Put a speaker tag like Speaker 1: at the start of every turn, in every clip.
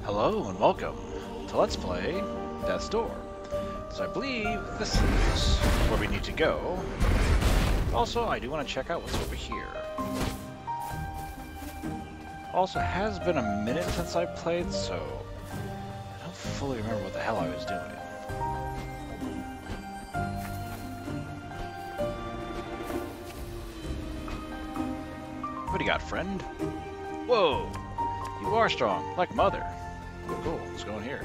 Speaker 1: Hello and welcome to Let's Play Deaths Door. So I believe this is where we need to go. Also, I do want to check out what's over here. Also, it has been a minute since I played, so I don't fully remember what the hell I was doing. What do you got, friend? Whoa! You are strong, like Mother. Oh, cool. Let's go in here.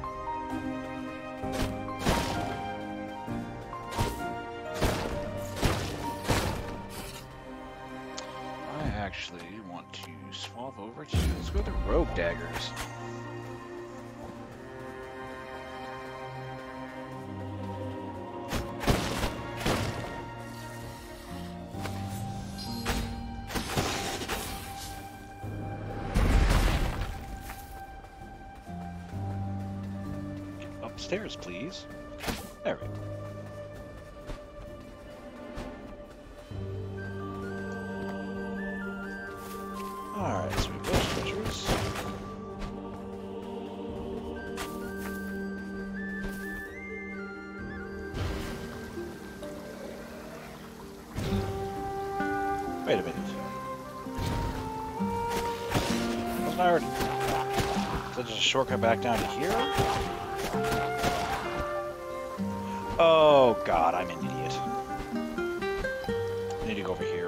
Speaker 1: I actually want to swap over to... Let's go to Rogue Daggers. Upstairs, please. There we go. Alright, so we've got treasures. Wait a minute. Wasn't I already... Is that just a shortcut back down to here? Oh god, I'm an idiot. I need to go over here.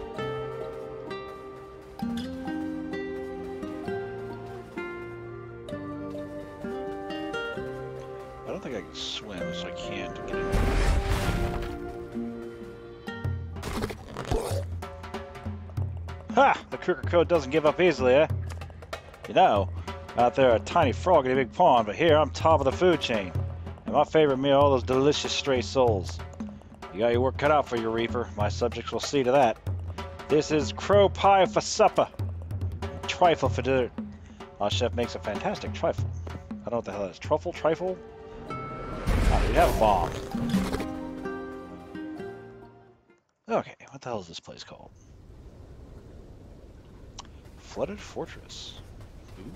Speaker 1: I don't think I can swim, so I can't get in. Ha! The Kruger Code doesn't give up easily, eh? You know, out there a tiny frog in a big pond, but here I'm top of the food chain. And my favorite meal, all those delicious stray souls. You got your work cut out for you, Reaper. My subjects will see to that. This is crow pie for supper. Trifle for dessert. Our chef makes a fantastic trifle. I don't know what the hell that is. Truffle? Trifle? Oh, we have a bomb. Okay, what the hell is this place called? Flooded Fortress. Ooh.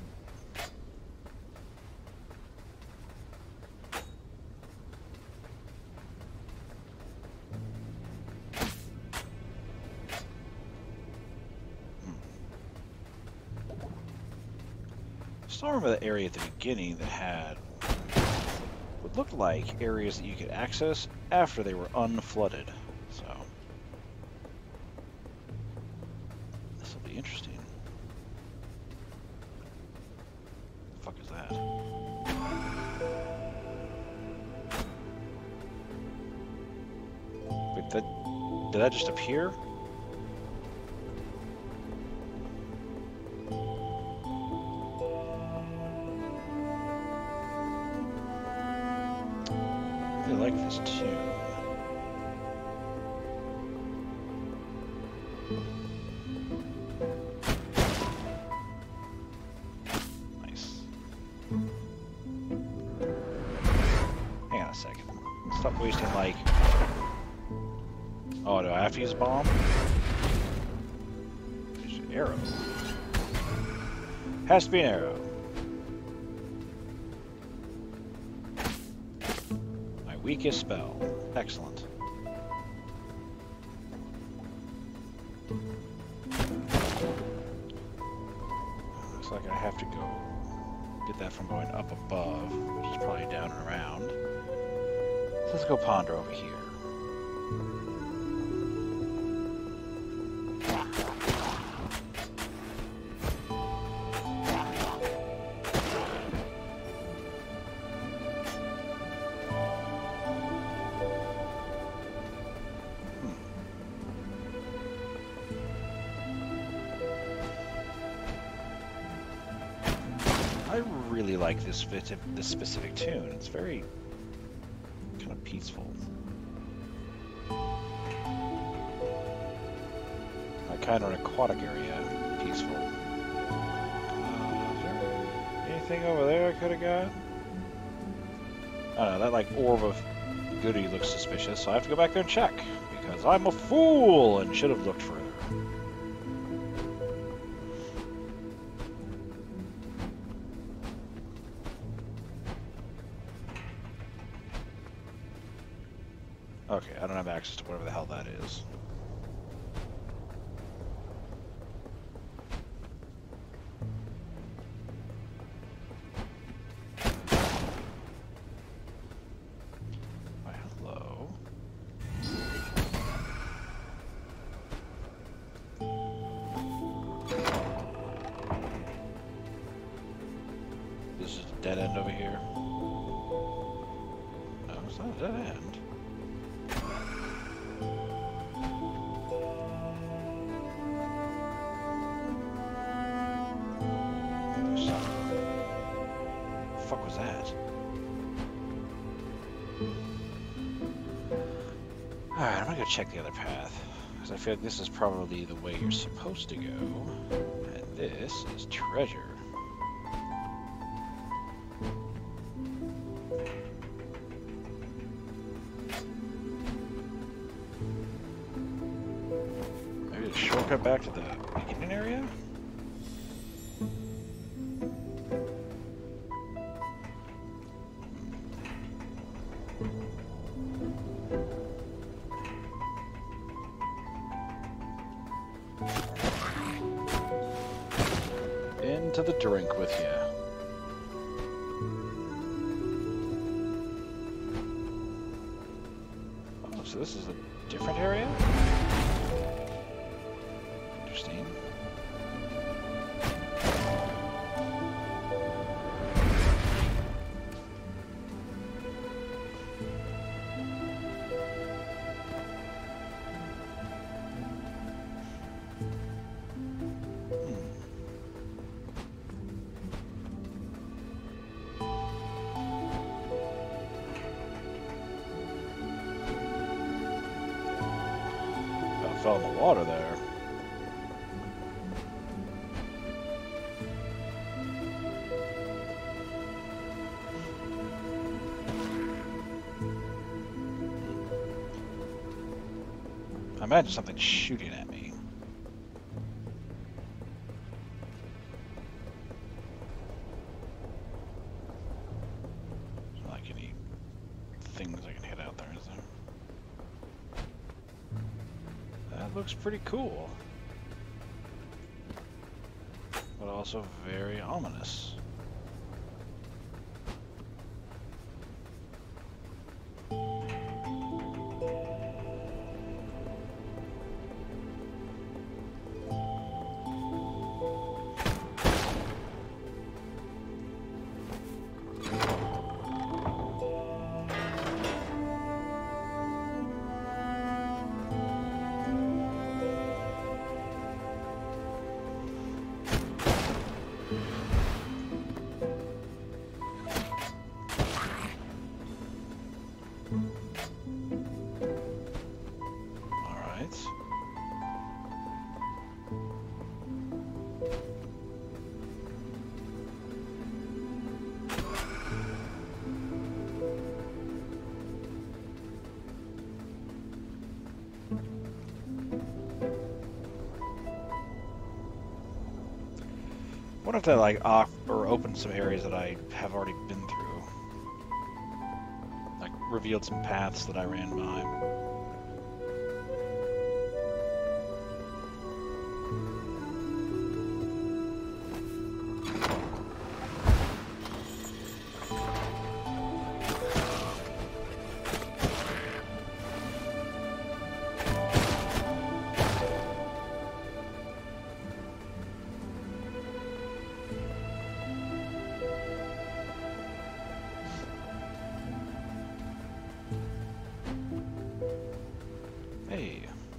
Speaker 1: I still remember the area at the beginning that had what looked like areas that you could access after they were unflooded. So this will be interesting. What the fuck is that? Wait, did that just appear? I like this tune. Nice. Hang on a second. Stop wasting like... Oh, do I have to use a bomb? There's an arrow. Has to be an arrow. Weakest spell. Excellent. Looks like I have to go get that from going up above, which is probably down and around. So let's go ponder over here. I really like this specific tune. It's very kind of peaceful. Like kind of an aquatic area, peaceful. Is there anything over there I could have got? I don't know, that like orb of goody looks suspicious, so I have to go back there and check, because I'm a fool and should have looked further. Okay, I don't have access to whatever the hell that is. Why, hello. This is a dead end over here. No, it's not a dead end. What the fuck was that? Alright, I'm gonna go check the other path. Because I feel like this is probably the way you're supposed to go. And this is treasure. Maybe a shortcut back to the beginning area? Into the drink with you. Oh, so this is a different area? Interesting. Fell in the water there. I imagine something's shooting at me. There's not like any things I can hit out there, is there? That looks pretty cool, but also very ominous. What if they like off or open some areas that I have already been through? Like revealed some paths that I ran by. Hey.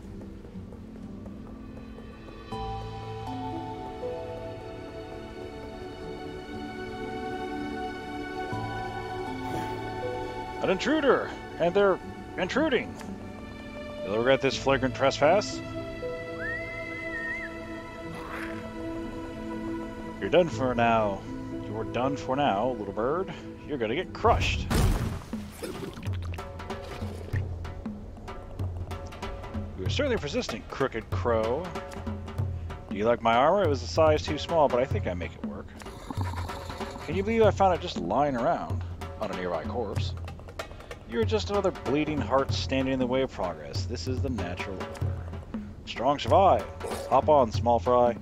Speaker 1: An intruder! And they're intruding! You'll regret this flagrant trespass. You're done for now. You're done for now, little bird. You're gonna get crushed. You're certainly persistent, crooked crow. Do you like my armor? It was a size too small, but I think I make it work. Can you believe I found it just lying around on a nearby corpse? You're just another bleeding heart standing in the way of progress. This is the natural order. Strong survive. Hop on, small fry.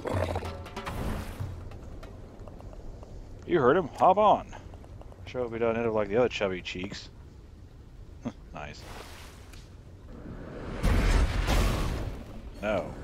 Speaker 1: You heard him. Hop on. Sure hope we don't end up like the other chubby cheeks. Nice. No.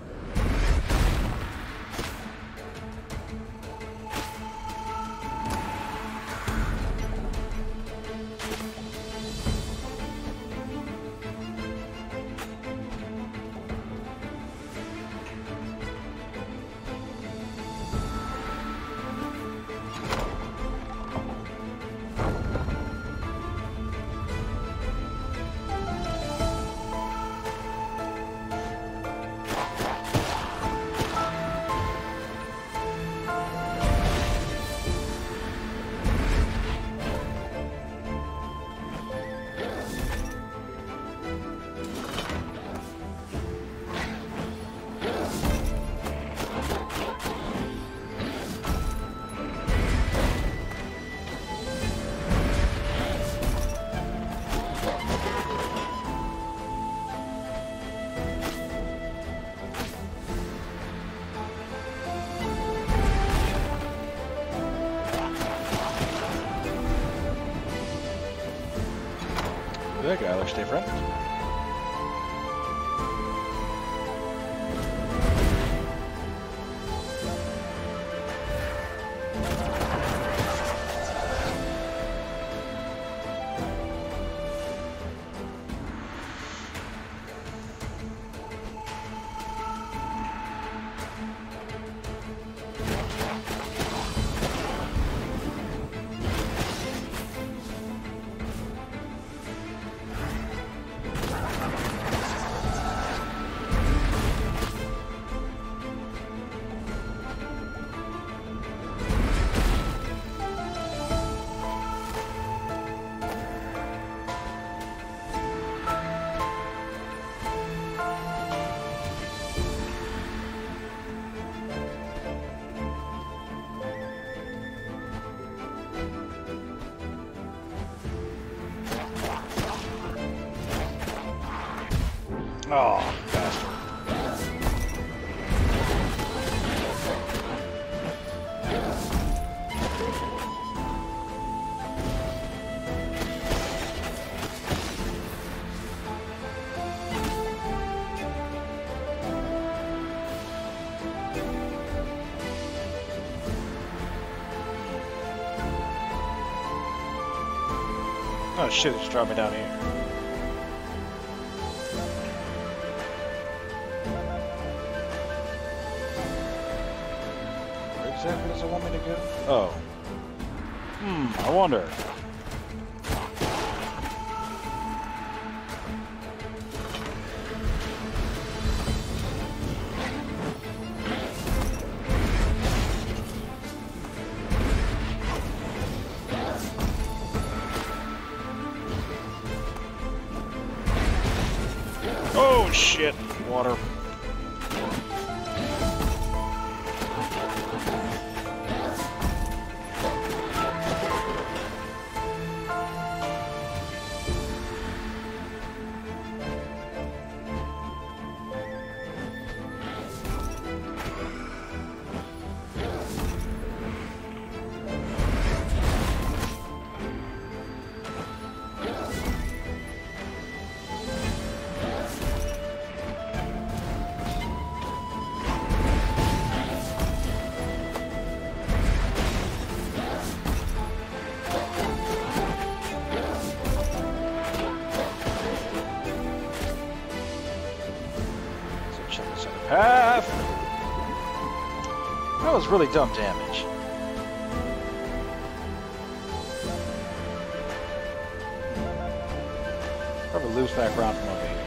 Speaker 1: That guy looks different. Oh, bastard. Oh shit, it's dropping down here. Where exactly does it want me to go? Oh. I wonder. Oh shit, water. Path. That was really dumb damage. Probably lose back around from over here.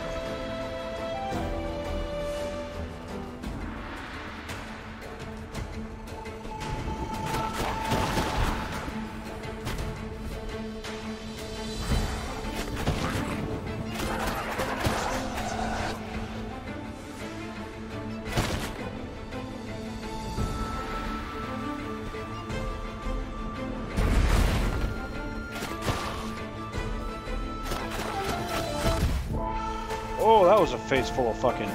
Speaker 1: Oh, that was a face full of fucking...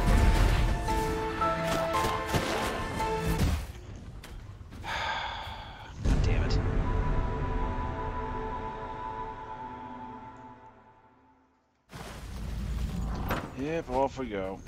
Speaker 1: God damn it. Yep, off we go.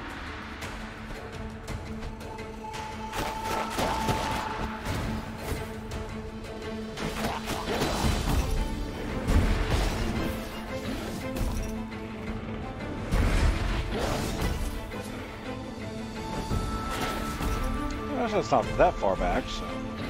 Speaker 1: That's not that far back, so...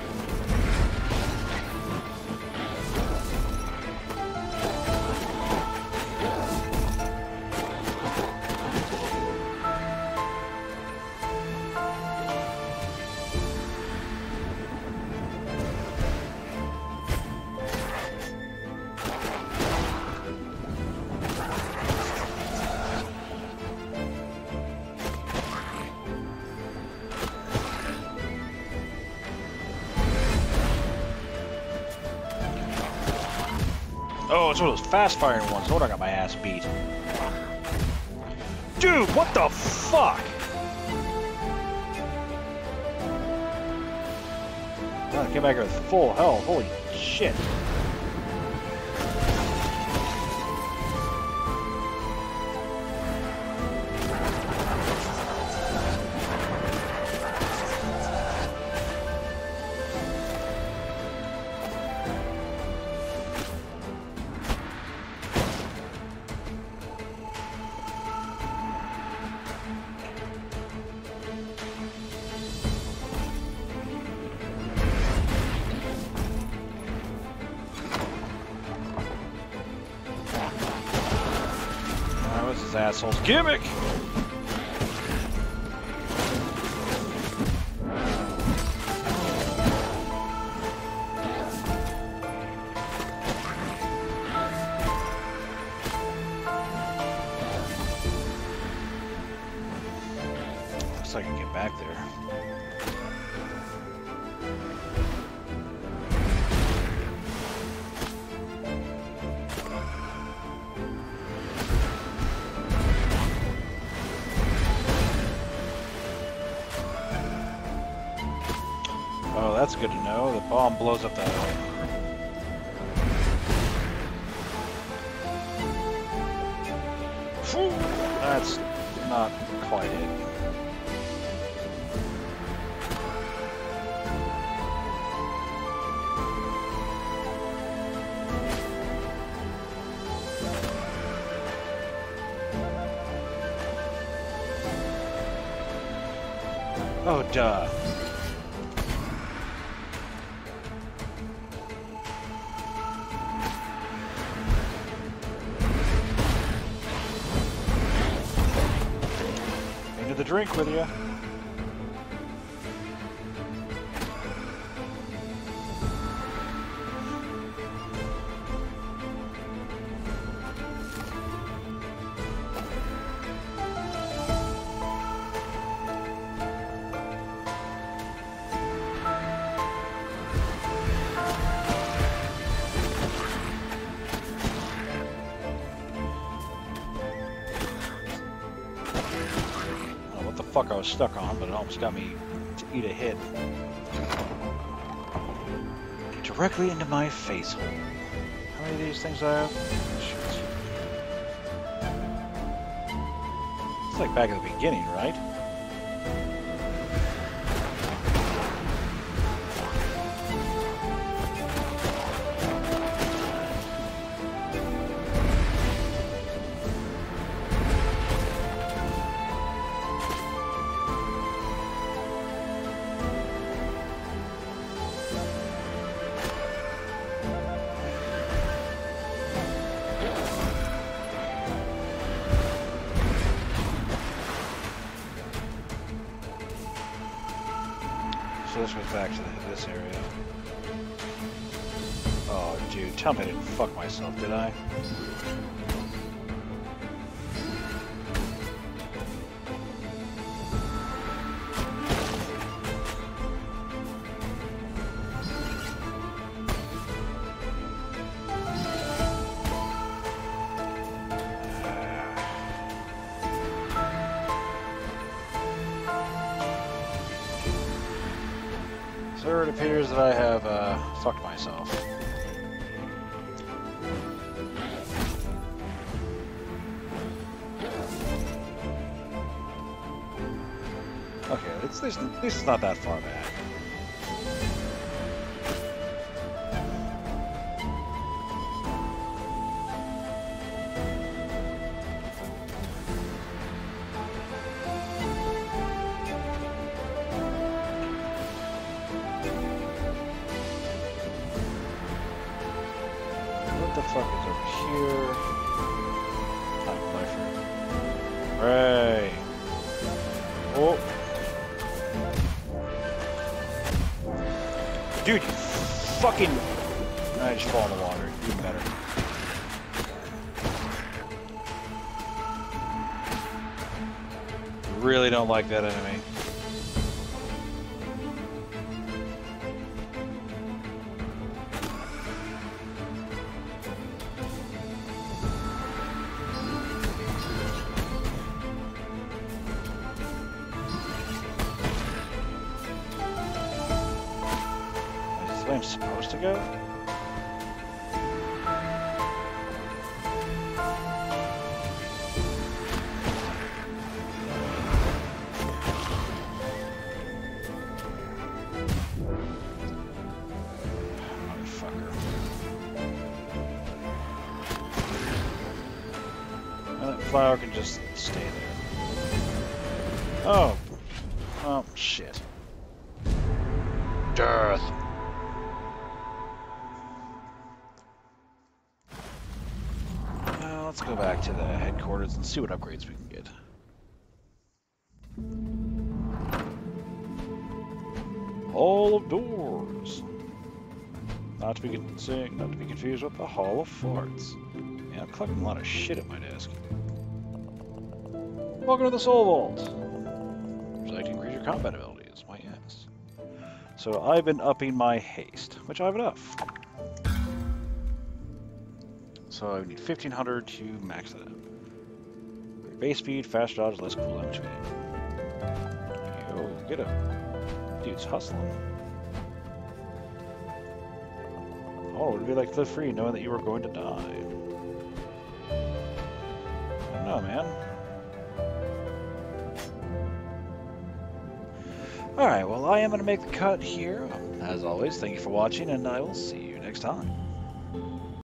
Speaker 1: Oh, it's one of those fast-firing ones. No, I got my ass beat. Dude, what the fuck? I came back here with full health. Holy shit. Asshole's gimmick. Looks like I can get back there. Oh, that's good to know. The bomb blows up that way. Whew, that's not quite it. Oh, duh. The drink with you. Fuck I was stuck on, but it almost got me to eat a hit. Directly into my face hole. How many of these things I have? Shit. It's like back at the beginning, right? So this was back to this area. Oh, dude, tell me I didn't fuck myself, did I? Sir, it appears that I have fucked myself. Okay, at least it's not that far back. What the fuck is over here? Time lifer. Right. Oh. Dude, you fucking... I just fall in the water. Even better. Really don't like that enemy. Is this the way I'm supposed to go? Flower can just stay there. Oh. Oh, shit. Death. Now, let's go back to the headquarters and see what upgrades we can get. Hall of Doors. Not to be confused with the Hall of Farts. Yeah, I'm collecting a lot of shit at my desk. Welcome to the Soul Vault. Would you like to increase your combat abilities? Why, yes. So I've been upping my haste, which I have enough. So I need 1500 to max that out. Great base speed, fast dodge, less cooldown between. Yo, get him. Dude's hustling. Oh, it would be like to live free knowing that you were going to die. I don't know, man. Alright, well, I am going to make the cut here. As always, thank you for watching, and I will see you next time.